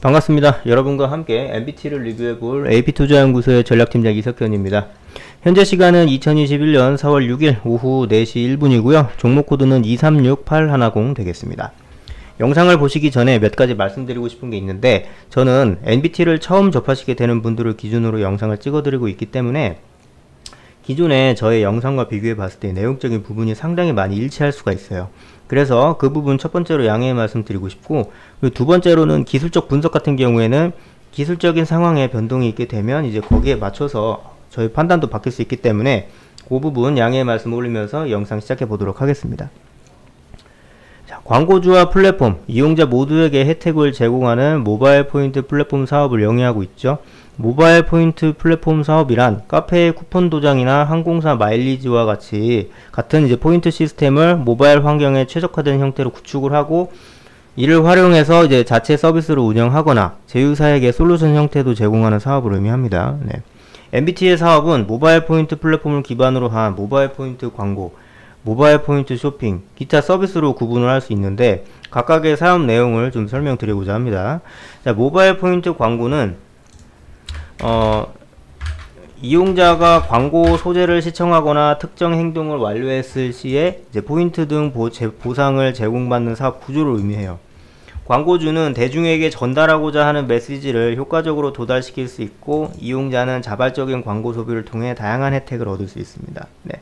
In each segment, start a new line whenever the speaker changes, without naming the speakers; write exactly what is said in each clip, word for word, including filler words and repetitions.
반갑습니다. 여러분과 함께 엠비티를 리뷰해볼 에이피투자연구소의 전략팀장 이석현입니다. 현재 시간은 이천이십일년 사월 육일 오후 네시 일분이고요. 종목코드는 이삼육팔일공 되겠습니다. 영상을 보시기 전에 몇 가지 말씀드리고 싶은 게 있는데, 저는 엔비티를 처음 접하시게 되는 분들을 기준으로 영상을 찍어드리고 있기 때문에 기존에 저의 영상과 비교해 봤을 때 내용적인 부분이 상당히 많이 일치할 수가 있어요. 그래서 그 부분 첫 번째로 양해의 말씀 드리고 싶고, 그리고 두 번째로는 기술적 분석 같은 경우에는 기술적인 상황에 변동이 있게 되면 이제 거기에 맞춰서 저희 판단도 바뀔 수 있기 때문에 그 부분 양해의 말씀 올리면서 영상 시작해 보도록 하겠습니다. 자, 광고주와 플랫폼, 이용자 모두에게 혜택을 제공하는 모바일 포인트 플랫폼 사업을 영위하고 있죠. 모바일 포인트 플랫폼 사업이란 카페의 쿠폰 도장이나 항공사 마일리지와 같이 같은 이제 포인트 시스템을 모바일 환경에 최적화된 형태로 구축을 하고, 이를 활용해서 이제 자체 서비스를 운영하거나 제휴사에게 솔루션 형태도 제공하는 사업을 의미합니다. 네. 엠비티의 사업은 모바일 포인트 플랫폼을 기반으로 한 모바일 포인트 광고, 모바일 포인트 쇼핑, 기타 서비스로 구분을 할 수 있는데, 각각의 사업 내용을 좀 설명드리고자 합니다. 자, 모바일 포인트 광고는 어, 이용자가 광고 소재를 시청하거나 특정 행동을 완료했을 시에 이제 포인트 등 보, 제, 보상을 제공받는 사업 구조를 의미해요. 광고주는 대중에게 전달하고자 하는 메시지를 효과적으로 도달시킬 수 있고, 이용자는 자발적인 광고 소비를 통해 다양한 혜택을 얻을 수 있습니다. 네.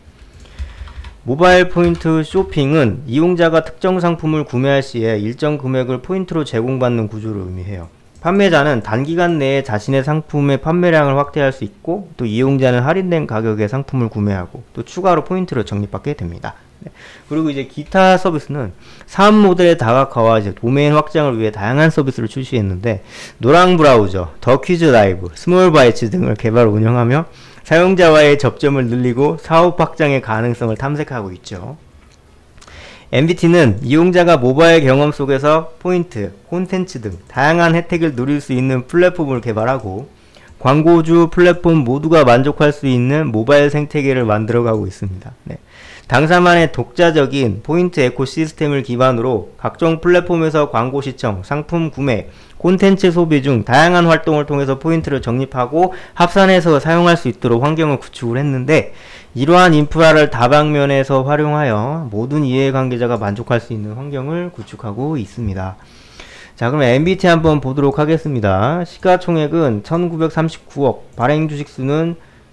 모바일 포인트 쇼핑은 이용자가 특정 상품을 구매할 시에 일정 금액을 포인트로 제공받는 구조를 의미해요. 판매자는 단기간 내에 자신의 상품의 판매량을 확대할 수 있고, 또 이용자는 할인된 가격에 상품을 구매하고 또 추가로 포인트를 적립받게 됩니다. 네. 그리고 이제 기타 서비스는 사업 모델의 다각화와 이제 도메인 확장을 위해 다양한 서비스를 출시했는데, 노랑 브라우저, 더 퀴즈 라이브, 스몰 바이츠 등을 개발 운영하며 사용자와의 접점을 늘리고 사업 확장의 가능성을 탐색하고 있죠. 엠비티는 이용자가 모바일 경험 속에서 포인트, 콘텐츠 등 다양한 혜택을 누릴 수 있는 플랫폼을 개발하고, 광고주, 플랫폼 모두가 만족할 수 있는 모바일 생태계를 만들어가고 있습니다. 네. 당사만의 독자적인 포인트 에코시스템을 기반으로 각종 플랫폼에서 광고 시청, 상품 구매, 콘텐츠 소비 중 다양한 활동을 통해서 포인트를 적립하고 합산해서 사용할 수 있도록 환경을 구축을 했는데, 이러한 인프라를 다방면에서 활용하여 모든 이해관계자가 만족할 수 있는 환경을 구축하고 있습니다. 자, 그럼 엠비티 한번 보도록 하겠습니다. 시가총액은 천구백삼십구억, 발행 주식수는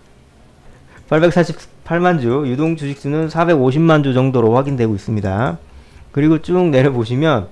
팔백사십팔만 주, 유동 주식수는 사백오십만 주 정도로 확인되고 있습니다. 그리고 쭉 내려보시면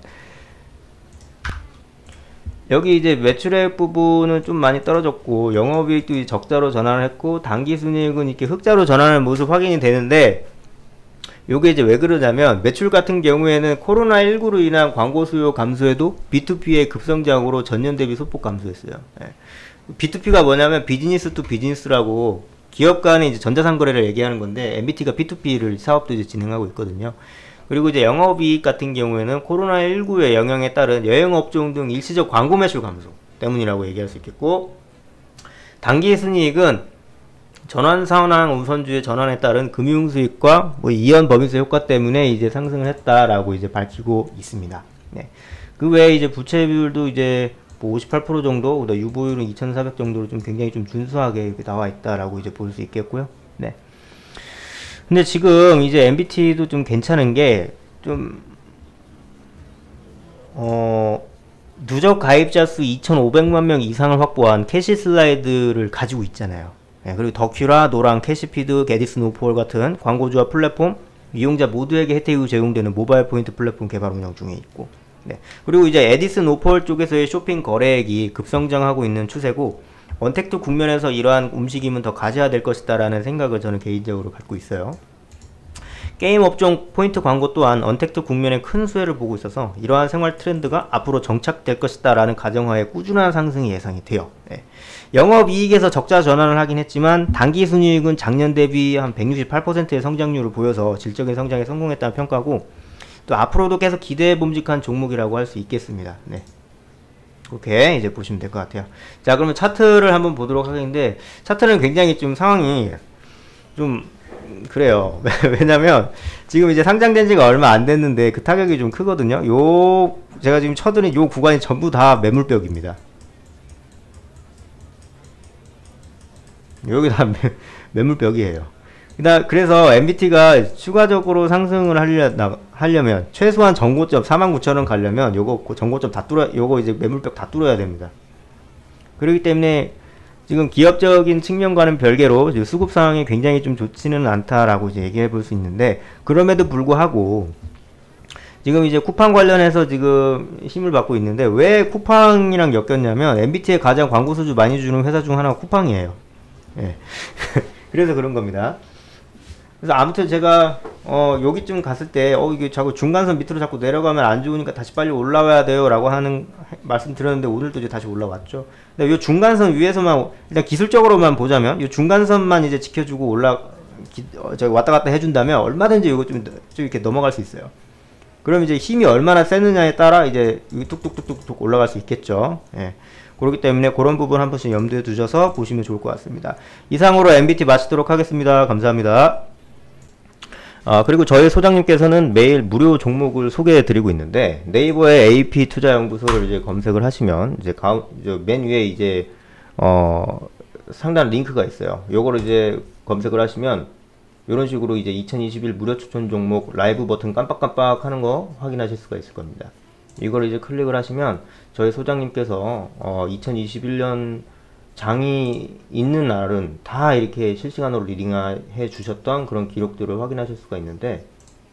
여기 이제 매출액 부분은 좀 많이 떨어졌고, 영업이익도 적자로 전환을 했고, 당기순이익은 이렇게 흑자로 전환하는 모습 확인이 되는데, 요게 이제 왜 그러냐면, 매출 같은 경우에는 코로나십구로 인한 광고 수요 감소에도 비투피의 급성장으로 전년 대비 소폭 감소했어요. 예. 비투피가 뭐냐면 비즈니스 투 비즈니스라고, 기업 간의 이제 전자상거래를 얘기하는 건데, 엠비티가 비투피를 사업도 이제 진행하고 있거든요. 그리고 이제 영업이익 같은 경우에는 코로나십구의 영향에 따른 여행업종 등 일시적 광고 매출 감소 때문이라고 얘기할 수 있겠고, 당기순이익은 전환상환 우선주의 전환에 따른 금융수익과 뭐 이연 법인세 효과 때문에 이제 상승을 했다라고 이제 밝히고 있습니다. 네. 그 외에 이제 부채 비율도 이제 뭐 오십팔 퍼센트 정도, 유보율은 이천사백 정도로 좀 굉장히 좀 준수하게 이렇게 나와 있다라고 이제 볼 수 있겠고요. 네. 근데 지금 이제 엠비티도 좀 괜찮은 게, 좀, 어, 누적 가입자 수 이천오백만 명 이상을 확보한 캐시 슬라이드를 가지고 있잖아요. 네, 그리고 더큐라, 노랑, 캐시피드, 게디스 노폴 같은 광고주와 플랫폼, 이용자 모두에게 혜택이 제공되는 모바일 포인트 플랫폼 개발 운영 중에 있고, 네. 그리고 이제 에디슨 오폴 쪽에서의 쇼핑 거래액이 급성장하고 있는 추세고, 언택트 국면에서 이러한 움직임은 더 가져야 될 것이다 라는 생각을 저는 개인적으로 갖고 있어요. 게임 업종 포인트 광고 또한 언택트 국면에 큰 수혜를 보고 있어서 이러한 생활 트렌드가 앞으로 정착될 것이다 라는 가정하에 꾸준한 상승이 예상이 돼요. 네. 영업이익에서 적자 전환을 하긴 했지만, 당기순이익은 작년 대비 한 백육십팔 퍼센트의 성장률을 보여서 질적인 성장에 성공했다는 평가고, 또 앞으로도 계속 기대에 봄직한 종목이라고 할 수 있겠습니다. 네. 그렇게 이제 보시면 될 것 같아요. 자, 그러면 차트를 한번 보도록 하겠는데, 차트는 굉장히 좀 상황이 좀 그래요. 왜냐면 지금 이제 상장된 지가 얼마 안 됐는데 그 타격이 좀 크거든요. 요 제가 지금 쳐드린 요 구간이 전부 다 매물벽입니다. 여기 다 매, 매물벽이에요. 그래서 엠비티가 추가적으로 상승을 하려, 나, 하려면 최소한 전고점 사만 구천 원 가려면 요거 전고점 다 뚫어, 요거 이제 매물벽 다 뚫어야 됩니다. 그렇기 때문에 지금 기업적인 측면과는 별개로 수급 상황이 굉장히 좀 좋지는 않다라고 이제 얘기해 볼 수 있는데, 그럼에도 불구하고 지금 이제 쿠팡 관련해서 지금 힘을 받고 있는데, 왜 쿠팡이랑 엮였냐면 엠비티에 가장 광고 수주 많이 주는 회사 중 하나가 쿠팡이에요. 예. 그래서 그런 겁니다. 그래서 아무튼 제가 어 여기쯤 갔을 때 어 이게 자꾸 중간선 밑으로 자꾸 내려가면 안 좋으니까 다시 빨리 올라와야 돼요 라고 하는 말씀 드렸는데, 오늘도 이제 다시 올라왔죠. 근데 이 중간선 위에서만 일단 기술적으로만 보자면 이 중간선만 이제 지켜주고 올라 기, 어, 저기 왔다 갔다 해준다면 얼마든지 이거 좀, 좀 이렇게 넘어갈 수 있어요. 그럼 이제 힘이 얼마나 세느냐에 따라 이제 여기 뚝뚝뚝뚝뚝 올라갈 수 있겠죠. 예. 그렇기 때문에 그런 부분 한 번씩 염두에 두셔서 보시면 좋을 것 같습니다. 이상으로 엠비티 마치도록 하겠습니다. 감사합니다. 아, 그리고 저희 소장님께서는 매일 무료 종목을 소개해 드리고 있는데, 네이버에 에이피 투자연구소를 이제 검색을 하시면 이제 가운 맨 위에 이제 어 상단 링크가 있어요. 요거를 이제 검색을 하시면 이런 식으로 이제 이천이십일 무료 추천 종목 라이브 버튼 깜빡깜빡 하는 거 확인하실 수가 있을 겁니다. 이걸 이제 클릭을 하시면 저희 소장님께서 어 이천이십일 년 장이 있는 날은 다 이렇게 실시간으로 리딩해 주셨던 그런 기록들을 확인하실 수가 있는데,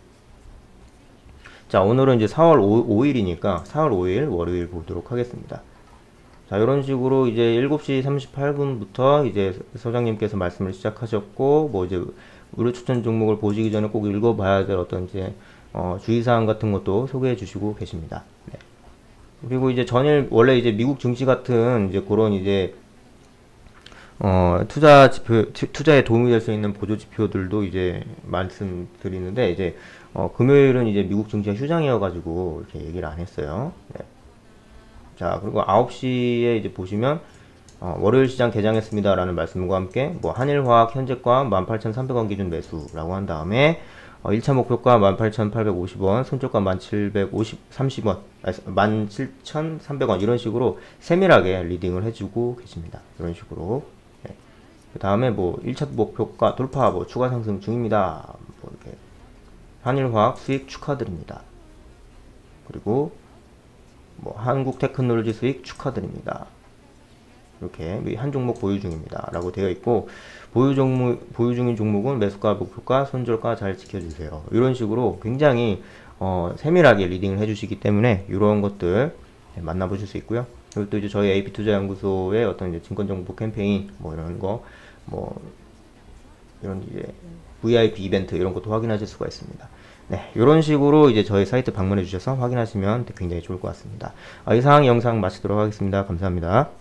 자, 오늘은 이제 사월 오일이니까 사월 오일 월요일 보도록 하겠습니다. 자, 이런 식으로 이제 일곱 시 삼십팔 분부터 이제 소장님께서 말씀을 시작하셨고, 뭐 이제 무료 추천 종목을 보시기 전에 꼭 읽어봐야 될 어떤 이제 어, 주의사항 같은 것도 소개해 주시고 계십니다. 네. 그리고 이제 전일 원래 이제 미국 증시 같은 이제 그런 이제 어, 투자 지표, 투자에 도움이 될 수 있는 보조 지표들도 이제 말씀드리는데, 이제, 어, 금요일은 이제 미국 증시가 휴장이어가지고, 이렇게 얘기를 안 했어요. 네. 자, 그리고 아홉 시에 이제 보시면, 어, 월요일 시장 개장했습니다. 라는 말씀과 함께, 뭐, 한일화학 현재가 만 팔천삼백 원 기준 매수라고 한 다음에, 어, 일 차 목표가 만 팔천팔백오십 원, 손절가 만 칠백삼십 원, 아니, 만 칠천삼백 원, 이런 식으로 세밀하게 리딩을 해주고 계십니다. 이런 식으로. 그 다음에 뭐 일 차 목표가 돌파, 뭐 추가 상승 중입니다. 뭐 이렇게 한일화학 수익 축하드립니다. 그리고 뭐 한국 테크놀로지 수익 축하드립니다. 이렇게 한 종목 보유 중입니다. 라고 되어 있고, 보유 종목, 보유 중인 종목은 매수가, 목표가, 손절가 잘 지켜주세요. 이런 식으로 굉장히 어, 세밀하게 리딩을 해주시기 때문에 이런 것들 만나보실 수 있고요. 그리고 또 이제 저희 에이피 투자연구소의 어떤 이제 증권정보 캠페인, 뭐 이런 거, 뭐, 이런 이제 브이아이피 이벤트 이런 것도 확인하실 수가 있습니다. 네, 이런 식으로 이제 저희 사이트 방문해 주셔서 확인하시면 굉장히 좋을 것 같습니다. 아, 이상 영상 마치도록 하겠습니다. 감사합니다.